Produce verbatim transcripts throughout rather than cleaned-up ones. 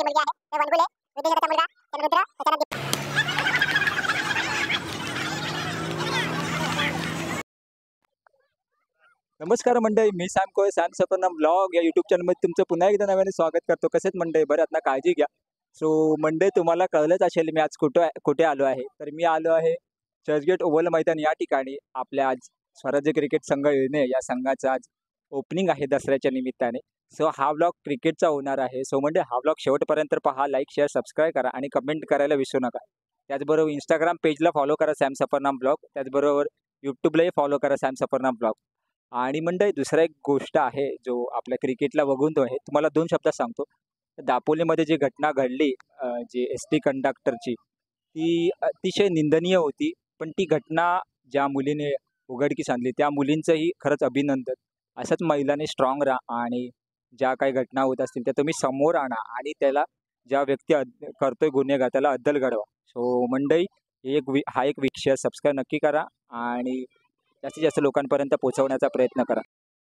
मुलगी आहे ते वनगुले विद्याधराचा मुलगा चंद्ररुद्र त्याच्यानंतर नमस्कार मंडळी, मी सॅम कोय सॅम सफरनाम ब्लॉग या यूट्यूब चॅनलमध्ये तुमचं पुन्हा एकदा नव्याने स्वागत करतो. कसेच मंडळी, बरं आता काळजी घ्या. सो मंडळी, तुम्हाला कळलंच असेल मी आज कुठं कुठे आलो आहे. तर मी आलो आहे चर्चगेट ओव्हल मैदान या ठिकाणी. आपल्या आज स्वराज्य क्रिकेट संघ येणे या संघाचं आज ओपनिंग आहे दसऱ्याच्या निमित्ताने. सो हा ब्लॉग क्रिकेटचा होणार आहे. सो म्हणजे हा ब्लॉग शेवटपर्यंत पहा, लाईक शेअर सबस्क्राईब करा आणि कमेंट करायला विसरू नका. त्याचबरोबर इंस्टाग्राम पेजला फॉलो करा सॅम सफरनाम ब्लॉग. त्याचबरोबर यूट्यूबलाही फॉलो करा सॅम सफरनाम ब्लॉग. आणि मंडळी दुसरा एक गोष्ट आहे जो आपल्या क्रिकेटला बघून तो आहे, तुम्हाला दोन शब्दात सांगतो. दापोलीमध्ये जी घटना घडली जी एस टी कंडक्टरची, ती अतिशय निंदनीय होती. पण ती घटना ज्या मुलीने उघडकीस आणली त्या मुलींचंही खरंच अभिनंदन. असंच महिलांनी स्ट्रॉंग राहा आणि ज्या काही घटना होत असतील त्या तुम्ही समोर आणा आणि त्याला ज्या व्यक्ती करतोय गुन्हेगार त्याला अद्दल घडवा. सो मंडळी, एक वि हा एक विषय सबस्क्राईब नक्की करा आणि जास्तीत जास्त लोकांपर्यंत पोहोचवण्याचा प्रयत्न करा.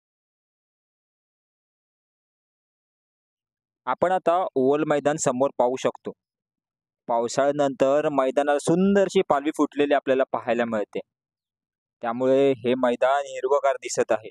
आपण आता ओव्हल मैदान समोर पाहू शकतो. पावसाळ्यानंतर मैदानाला सुंदरशी पालवी फुटलेली आपल्याला पाहायला मिळते. त्यामुळे हे मैदान हिरवगार दिसत आहे.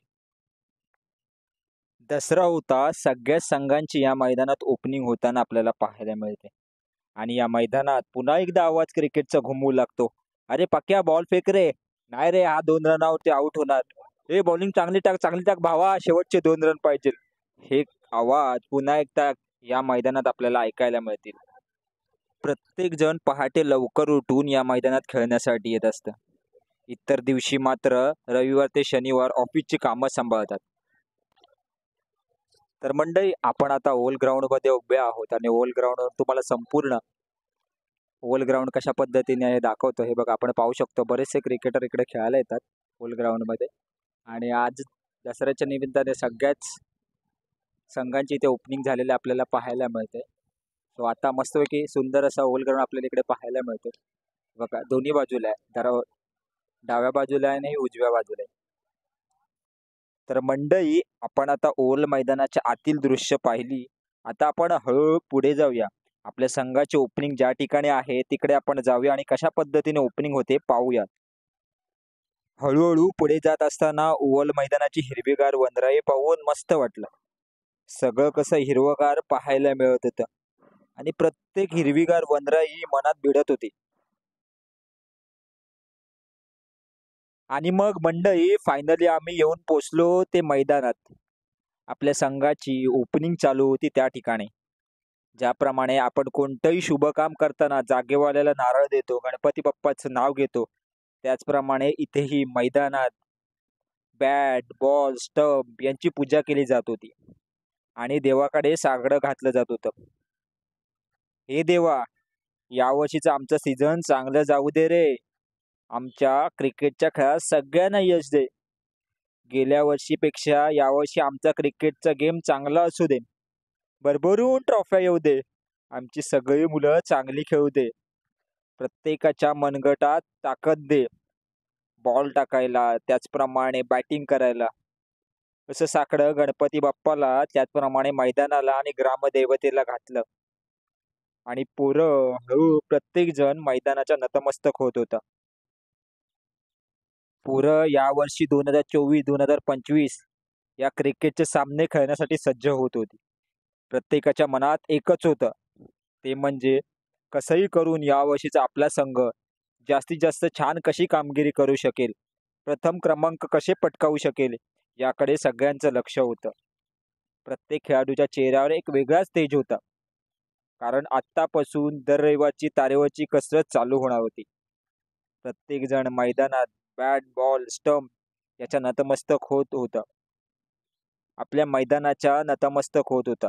दसरा होता, सगळ्या संघांची या मैदानात ओपनिंग होताना आपल्याला पाहायला मिळते. आणि या मैदानात पुन्हा एकदा आवाज क्रिकेटचा घुमू लागतो. अरे पक्या बॉल फेक रे. नाही रे, हा दोन रनावरती आउट होणार. हे बॉलिंग चांगली टाक चांगली टाक भावा, शेवटचे दोन रन पाहिजे. हे आवाज पुन्हा एकदा या मैदानात आपल्याला ऐकायला मिळतील. प्रत्येक जण पहाटे लवकर उठून या मैदानात खेळण्यासाठी येत असतं. इतर दिवशी मात्र रविवार ते शनिवार ऑफिसची कामं सांभाळतात. तर मंडळी, आपण आता ओव्हल ग्राउंड मध्ये उभे आहोत आणि ओव्हल ग्राउंडवर तुम्हाला संपूर्ण ओव्हल ग्राउंड कशा पद्धतीने आहे दाखवतो. हे बघा, आपण पाहू शकतो बरेचसे क्रिकेटर इकडे खेळायला येतात ओव्हल ग्राउंड मध्ये. आणि आज दसऱ्याच्या निमित्ताने सगळ्याच संघांची इथे ओपनिंग झालेले आपल्याला पाहायला मिळते. सो आता मस्तपैकी सुंदर असा ओव्हल ग्राउंड आपल्याला इकडे पाहायला मिळतो. बघा, दोन्ही बाजूला आहे, तर डाव्या बाजूला आहे आणि उजव्या बाजूला आहे. तर मंडळी, आपण आता ओव्हल मैदानाच्या आतील दृश्य पाहिली. आता आपण हळूहळू पुढे जाऊया. आपल्या संघाचे ओपनिंग ज्या ठिकाणी आहे तिकडे आपण जाऊया आणि कशा पद्धतीने ओपनिंग होते पाहूया. हळूहळू पुढे जात असताना ओव्हल मैदानाची हिरवीगार वनराई पाहून मस्त वाटलं. सगळं कसं हिरवगार पाहायला मिळत होतं आणि प्रत्येक हिरवीगार वनराई मनात भिडत होती. आणि मग मंडळी, फायनली आम्ही येऊन पोचलो ते मैदानात. आपल्या संघाची ओपनिंग चालू होती त्या ठिकाणी. ज्याप्रमाणे आपण कोणतंही शुभ काम करताना जागेवाल्याला नारळ देतो, गणपती बाप्पाचं नाव घेतो, त्याचप्रमाणे इथेही मैदानात बॅट बॉल स्टंप यांची पूजा केली जात होती आणि देवाकडे साकडं घातलं जात होतं. हे देवा, यावर्षीचं आमचं सीझन चांगलं जाऊ दे रे. आमच्या क्रिकेटच्या खेळात सगळ्यांना यश दे. गेल्या वर्षीपेक्षा यावर्षी आमचा क्रिकेटचा गेम चांगला असू दे. भरभरून ट्रॉफ्या येऊ दे. आमची सगळी मुलं चांगली खेळू दे. प्रत्येकाच्या मनगटात ताकद दे. बॉल टाकायला, त्याचप्रमाणे बॅटिंग करायला. असं साकडं गणपती बाप्पाला, त्याचप्रमाणे मैदानाला आणि ग्रामदेवतेला घातलं. आणि पोरं हळू प्रत्येक जण मैदानाच्या नतमस्तक होत होता. पोरं यावर्षी दोन हजार चोवीस दोन हजार पंचवीस या क्रिकेटचे सामने खेळण्यासाठी सज्ज होत होती. प्रत्येकाच्या मनात एकच होतं, ते म्हणजे कसंही करून यावर्षीचा आपला संघ जास्तीत जास्त छान कशी कामगिरी करू शकेल, प्रथम क्रमांक कसे पटकावू शकेल, याकडे सगळ्यांचं लक्ष होतं. प्रत्येक खेळाडूच्या चेहऱ्यावर एक वेगळाच तेज होता. कारण आत्तापासून दर रविवारची तारेवरची कसरत चालू होणार होती. प्रत्येक जण मैदानात बॅट बॉल स्टंप याच्या नतमस्तक होत होता. आपल्या मैदानाच्या नतमस्तक होत होता.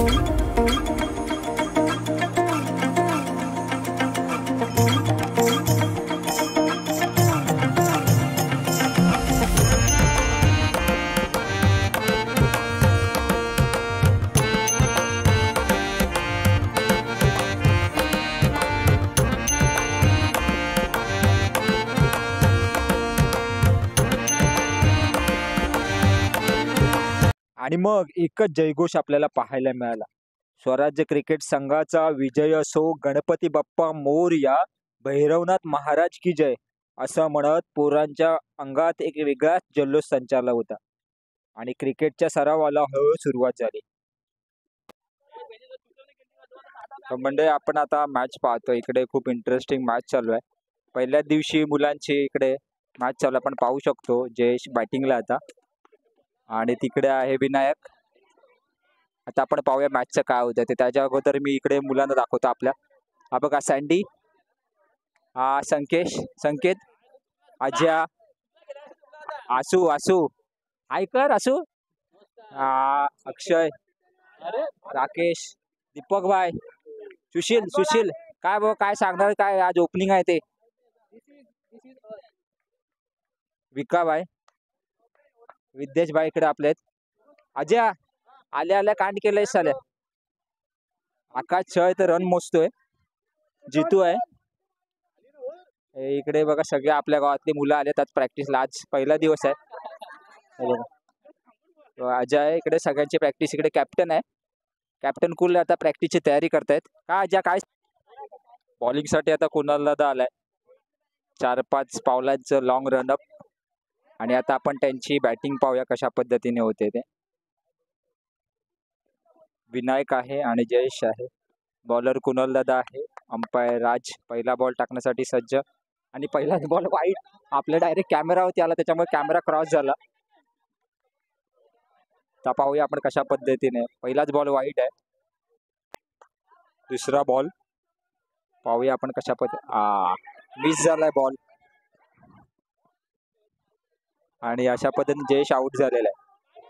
आणि मग एकच जयघोष आपल्याला पाहायला मिळाला. स्वराज्य क्रिकेट संघाचा विजय असो, गणपती बाप्पा मोरया, भैरवनाथ महाराज की जय असं म्हणत पोरांच्या अंगात एक वेगळाच जल्लोष संचारला होता आणि क्रिकेटच्या सरावाला हळूहळू सुरुवात झाली. तर म्हणजे आपण आता मॅच पाहतो. इकडे खूप इंटरेस्टिंग मॅच चालू आहे. पहिल्याच दिवशी मुलांची इकडे मॅच चालू आपण पाहू शकतो. जयेश बॅटिंगला आता आणि तिकडे आहे विनायक. आता आपण पाहूया मॅचचं काय होतं ते. त्याच्या अगोदर मी इकडे मुलांना दाखवतो आपल्या. हा बघा सँडी, हा संकेश, संकेत, अजया, आसू, आसू ऐकर आसू, हा अक्षय, राकेश, दीपक भाई, सुशील, सुशील काय बघ काय सांगणार काय आज ओपनिंग आहे ते. विका भाई, विद्येश भाई इकडे आपले आहेत. अजय आल्या आल्या कांड केलंय साल्या. आकाश छय तर रन मोजतोय. जितू आहे इकडे बघा. सगळे आपल्या गावातली मुलं आलेत आज प्रॅक्टिसला. आज पहिला दिवस आहे. अजय इकडे सगळ्यांची प्रॅक्टिस. इकडे कॅप्टन आहे. कॅप्टन कुल आता प्रॅक्टिसची तयारी करतायत. का अजय काय बॉलिंग साठी आता कुणाल दादा आलाय. चार पाच पावलांचं लॉंग रनअप आणि आता आपण त्यांची बॅटिंग पाहूया कशा पद्धतीने होते ते. विनायक आहे आणि जयेश आहे. बॉलर कुणाल दादा आहे. अंपायर राज पहिला बॉल टाकण्यासाठी सज्ज आणि पहिलाच बॉल वाईट. आपल्या डायरेक्ट कॅमेरावरती आला त्याच्यामुळे कॅमेरा क्रॉस झाला. तर पाहूया आपण कशा पद्धतीने. पहिलाच बॉल वाईट आहे. दुसरा बॉल पाहूया आपण कशा पद्धती. आ मिस झालाय बॉल आणि अशा पद्धतीने जयेश आउट झालेला आहे.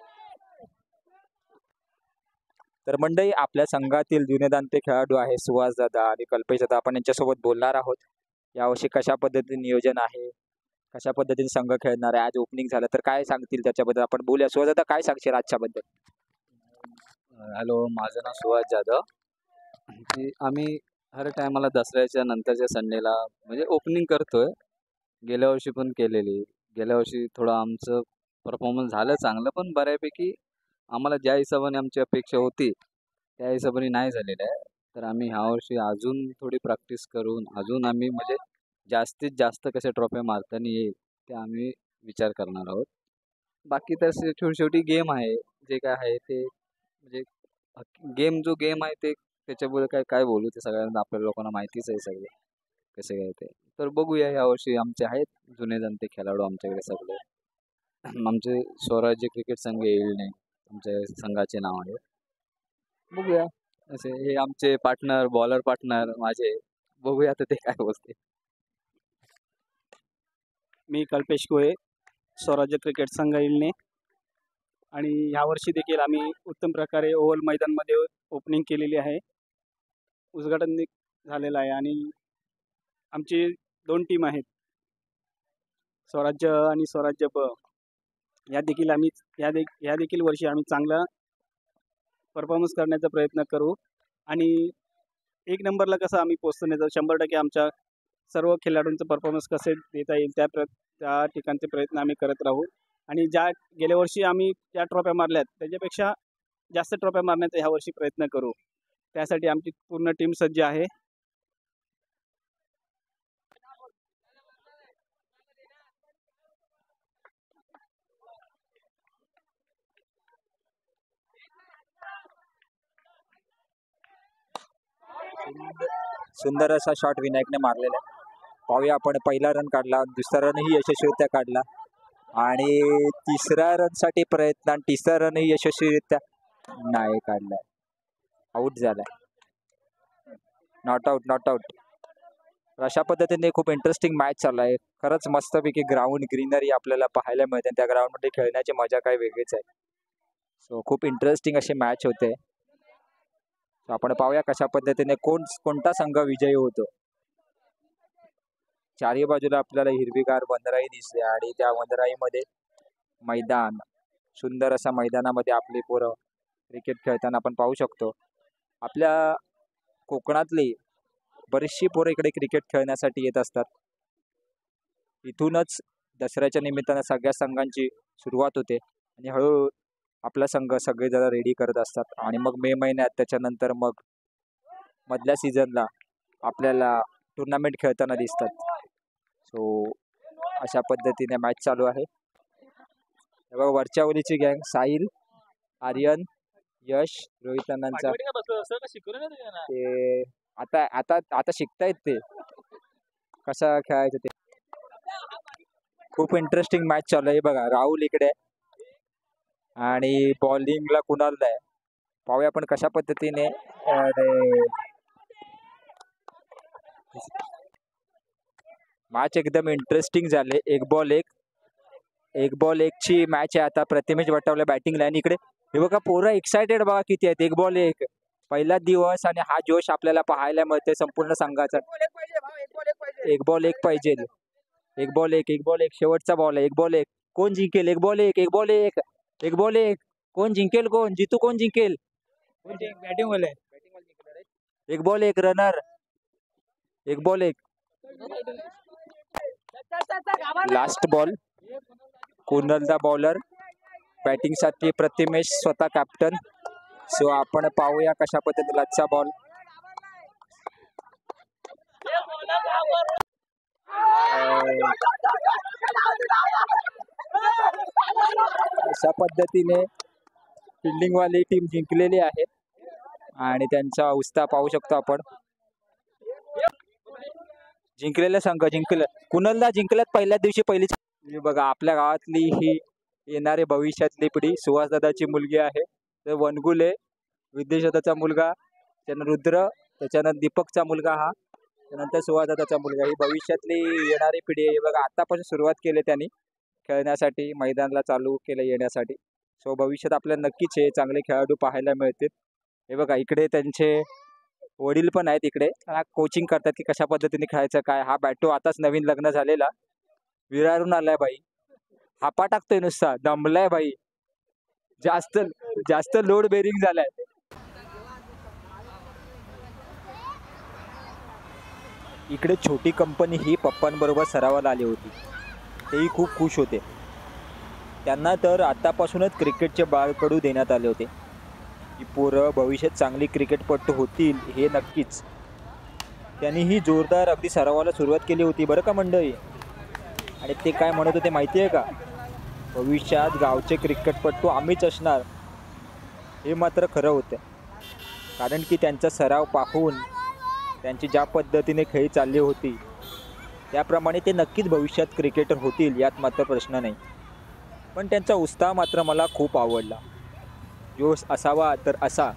तर मंडळी आपल्या संघातील जुने दांते खेळाडू आहे सुहास दादा आणि कल्पेश दादा. आपण यांच्यासोबत बोलणार आहोत. यावर्षी कशा पद्धतीने नियोजन आहे, कशा पद्धतीने संघ खेळणार आहे. आज ओपनिंग झालं तर काय सांगतील त्याच्याबद्दल आपण बोलूया. सुहास दादा काय सांगशील आजच्या बद्दल. हॅलो, माझं नाव सुहास जाधव. की आम्ही हर टायमाला दसऱ्याच्या नंतरच्या संडेला म्हणजे ओपनिंग करतोय. गेल्या वर्षी पण केलेली. गेल्या वर्षी थोडं आमचं परफॉर्मन्स झालं चांगलं, पण बऱ्यापैकी आम्हाला ज्या हिशोबाने आमची अपेक्षा होती त्या हिशोबाने नाही झालेलं आहे. तर आम्ही ह्या वर्षी अजून थोडी प्रॅक्टिस करून अजून आम्ही म्हणजे जास्तीत जास्त कसे ट्रॉफी मारताना येईल ते आम्ही विचार करणार आहोत. बाकी तर शेवटी शेवटी गेम आहे. जे काय आहे ते म्हणजे गेम जो गेम आहे ते त्याच्याबद्दल काय काय बोलू ते सगळ्यांना आपल्या लोकांना माहितीच आहे सगळे कसे काय ते. तर बघूया यावर्षी आमचे आहेत जुने जाणते खेळाडू आमच्याकडे सगळे. आमचे स्वराज्य क्रिकेट संघ येईल आमच्या संघाचे नाव आहे. बघूया असे हे आमचे पार्टनर बॉलर पार्टनर माझे. बघूया आता ते काय बोलते. मी कल्पेश कोळे, स्वराज्य क्रिकेट संघ इल्ने. आणि यावर्षी देखील आम्ही उत्तम प्रकारे ओव्हल मैदानमध्ये ओपनिंग केलेली आहे. उद्घाटन झालेलं आहे आणि आमची दोन टीम आहेत स्वराज्य आणि स्वराज्य ब. या देखील आम्ही या दे या देखील वर्षी आम्ही चांगला परफॉर्मन्स करण्याचा प्रयत्न करू आणि एक नंबरला कसं आम्ही पोहोचण्याचा शंभर टक्के आमच्या सर्व खेळाडूंचं परफॉर्मन्स कसे देता येईल त्या प्र त्या ठिकाणचे प्रयत्न आम्ही करत राहू. आणि ज्या गेल्या वर्षी आम्ही ज्या ट्रॉफ्या मारल्यात त्याच्यापेक्षा जास्त ट्रॉफ्या मारण्याचा ह्या वर्षी प्रयत्न करू. त्यासाठी आमची पूर्ण टीम सज्ज आहे. सुंदर असा शॉट विनायकने मारलेला आहे. पाहूया आपण. पहिला रन काढला, दुसरा रनही यशस्वीरित्या काढला आणि तिसऱ्या रनसाठी प्रयत्न आणि तिसरा रनही यशस्वीरित्या नाही काढलाय. आउट झालाय. Not out not out. अशा पद्धतीने खूप इंटरेस्टिंग मॅच चालू आहे. खरंच मस्तपैकी ग्राउंड ग्रीनरी आपल्याला पाहायला मिळते. त्या ग्राउंडमध्ये खेळण्याची मजा काय वेगळीच आहे. सो खूप इंटरेस्टिंग अशी मॅच होते. So आपण पाहूया कशा पद्धतीने कोण कोणता संघ विजयी होतो. चारही बाजूला आपल्याला हिरवीगार वनराई दिसते आणि त्या वनराईमध्ये मैदान, सुंदर असा मैदानामध्ये आपली पोरं क्रिकेट खेळताना आपण पाहू शकतो. आपल्या कोकणातली बरीचशी पोरं इकडे क्रिकेट खेळण्यासाठी येत असतात. इथूनच दसऱ्याच्या निमित्तानं सगळ्या संघांची सुरुवात होते आणि हळूहळू आपला संघ सगळेजण रेडी करत असतात आणि मग मे महिन्यात त्याच्यानंतर मग मधल्या सीझनला आपल्याला टुर्नामेंट खेळताना दिसतात. सो अशा पद्धतीने मॅच चालू आहे. बघा वरच्या ओलीची गँग साहिल, आर्यन, यश, रोहित अण्णांचा ते आता आता आता शिकतायत ते कसं खेळायचं ते. खूप इंटरेस्टिंग मॅच चालू आहे. बघा राहुल इकडे आणि बॉलिंगला कुणाल आहे. पाहूया आपण कशा पद्धतीने मॅच एकदम इंटरेस्टिंग झाले. एक बॉल एक एक बॉल एक ची मॅच आहे आता. प्रतिमेश वटावले बॅटिंग लाईन इकडे. हे बघा पोरं एक्सायटेड बघा किती आहेत. एक बॉल एक पहिला दिवस आणि हा जोश आपल्याला पाहायला मिळते संपूर्ण संघाचा. एक बॉल एक पाहिजे. एक बॉल एक एक बॉल एक शेवटचा बॉल आहे. एक बॉल एक कोण जिंकेल. एक बॉल एक एक बॉल एक एक बॉल एक कोण जिंकेल. कोण जितू कोण जिंकेल. बॅटिंग वाले एक बॉल एक रनर. एक बॉल एक लास्ट बॉल. कुणालदा बॉलर बॅटिंग साठी प्रतिमेश स्वतः कॅप्टन. सो आपण पाहूया कशा पद्धतीने आजचा बॉल. अशा पद्धतीने फिल्डिंग वाली टीम जिंकलेली आहे आणि त्यांचा उत्साह पाहू शकतो आपण. जिंकलेला संघ जिंकलं. कुणालदा जिंकल्यात पहिल्या दिवशी पहिलीच. बघा आपल्या गावातली ही येणारे भविष्यातली पिढी. सुहास दादाची मुलगी आहे. तर वनगुले विद्येश दादाचा मुलगा, त्यानंतर रुद्र, त्याच्यानंतर दीपकचा मुलगा हा, त्यानंतर सुहास दादाचा मुलगा. ही भविष्यातली येणारी पिढी आहे. बघा आतापासून सुरुवात केली त्यांनी खेळण्यासाठी, मैदानाला चालू केलं येण्यासाठी. सो भविष्यात आपल्याला नक्कीच हे चांगले खेळाडू पाहायला मिळतील. हे बघा इकडे त्यांचे वडील पण आहेत. इकडे कोचिंग करतात की कशा पद्धतीने खेळायचं काय. हा बॅटो आताच नवीन लग्न झालेला विरारून आलाय बाई. हापा टाकतोय नुसता. दमलाय बाई. जास्त जास्त लोड बेरिंग झालाय. इकडे छोटी कंपनी ही पप्पांबरोबर सरावाला आली होती. तेही खूप खुश होते. त्यांना तर आतापासूनच क्रिकेटचे बाळकडू देण्यात आले होते की पोरं भविष्यात चांगली क्रिकेटपटू होतील हे नक्कीच. त्यांनी ही जोरदार अगदी सरावाला सुरुवात केली होती बरं का मंडळी. आणि ते काय म्हणत होते माहिती आहे का. भविष्यात गावचे क्रिकेटपटू आम्हीच असणार. हे मात्र खरं होतं. कारण की त्यांचा सराव पाहून त्यांची ज्या पद्धतीने खेळ चालली होती त्याप्रमाणे ते नक्कीच भविष्यात क्रिकेटर होतील यात मात्र प्रश्न नाही. पण त्यांचा उत्साह मात्र मला खूप आवडला. जोश असावा तर असा.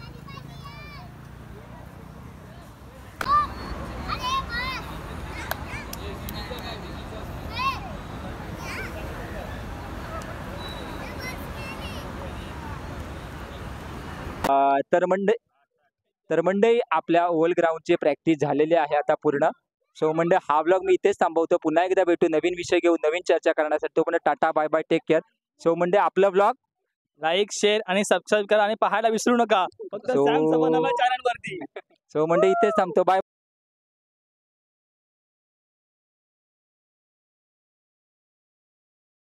तर मंडळी तर मंडळी आपल्या ओव्हल ग्राउंडची प्रॅक्टिस झालेली आहे आता पूर्ण. सो मंडळी हा व्लॉग मी इथेच थांबवतो. पुन्हा एकदा भेटू नवीन विषय घेऊन नवीन चर्चा करण्यासाठी. तो पण tata bye bye take care. So मंडळी आपला व्लॉग लाईक शेअर आणि सबस्क्राईब करा आणि पाहायला विसरू नका फक्त So- सॅम सबन चॅनल वरती. सो मंडळी इथेच थांबतो. बाय.